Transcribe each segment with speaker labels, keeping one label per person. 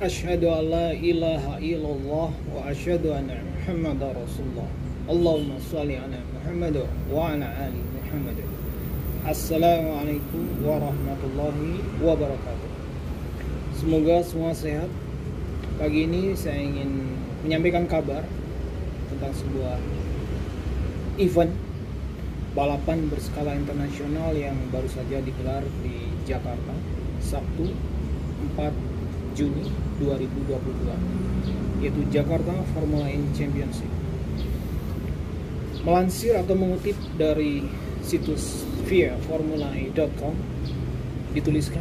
Speaker 1: Asyhadu an la ilaha illallah wa asyhadu anna Muhammadar Rasulullah. Allahumma shalli ala Muhammad wa ala ali Muhammad. Assalamualaikum warahmatullahi wabarakatuh. Semoga semua sehat. Pagi ini saya ingin menyampaikan kabar tentang sebuah event balapan berskala internasional yang baru saja digelar di Jakarta Sabtu 4 Juni 2022, yaitu Jakarta Formula E Championship. Melansir atau mengutip dari situs viaformulae.com dituliskan,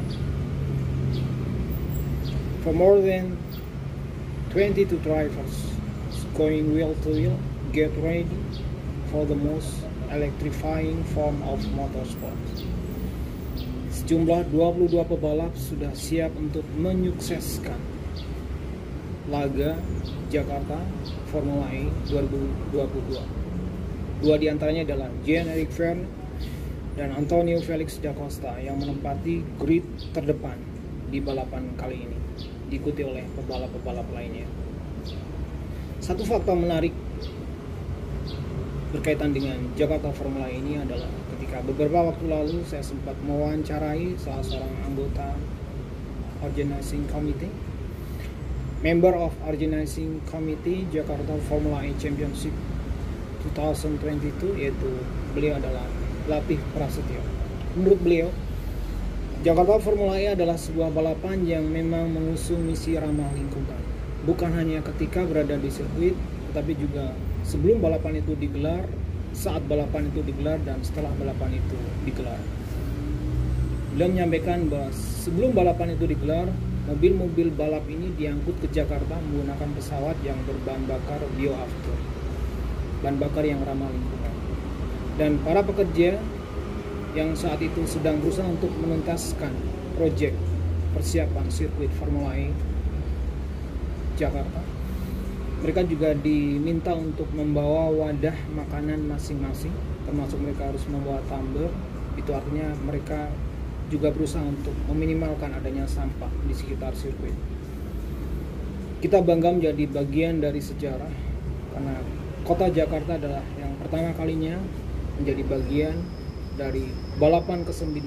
Speaker 1: for more than 22 drivers going wheel to wheel, get ready for the most electrifying form of motorsport. Sejumlah 22 pebalap sudah siap untuk menyukseskan laga Jakarta Formula E 2022. Dua diantaranya adalah Jean-Eric Vergne dan Antonio Felix da Costa yang menempati grid terdepan di balapan kali ini, diikuti oleh pebalap-pebalap lainnya. Satu fakta menarik berkaitan dengan Jakarta Formula E ini adalah ketika beberapa waktu lalu saya sempat mewawancarai salah seorang anggota Organizing Committee, member of Organizing Committee Jakarta Formula E Championship 2022, yaitu beliau adalah Latif Prasetyo. Menurut beliau, Jakarta Formula E adalah sebuah balapan yang memang mengusung misi ramah lingkungan, bukan hanya ketika berada di sirkuit, tetapi juga sebelum balapan itu digelar, saat balapan itu digelar, dan setelah balapan itu digelar. Beliau menyampaikan bahwa sebelum balapan itu digelar, mobil-mobil balap ini diangkut ke Jakarta menggunakan pesawat yang berbahan bakar bioaftur, bahan bakar yang ramah lingkungan. Dan para pekerja yang saat itu sedang berusaha untuk menuntaskan proyek persiapan sirkuit Formula E Jakarta, mereka juga diminta untuk membawa wadah makanan masing-masing, termasuk mereka harus membawa tumbler. Itu artinya mereka juga berusaha untuk meminimalkan adanya sampah di sekitar sirkuit. Kita bangga menjadi bagian dari sejarah, karena kota Jakarta adalah yang pertama kalinya menjadi bagian dari balapan ke-9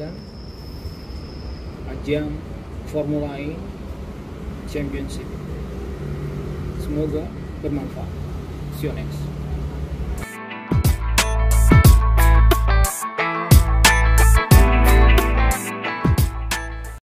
Speaker 1: ajang Formula E Championship. Semoga bermanfaat. See you next.